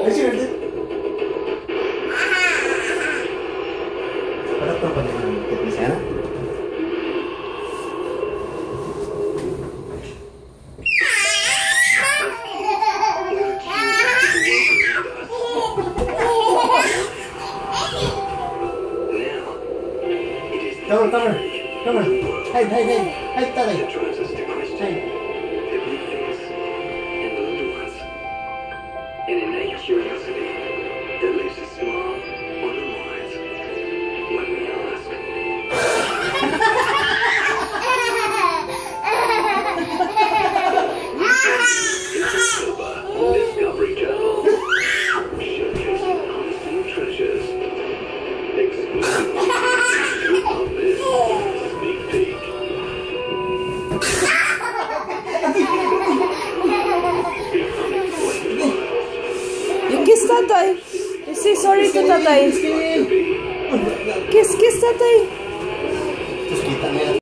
Come on. Hey, Tali. It drives us to question the big things and the little ones. An innate curiosity that leaves us small or otherwise when we ask. It's a sober Discovery Channel. Showcasing unseen treasures. Exclusive on this sneak peek. You kiss Tatay. You say sorry to Tatay. Kiss Tatay.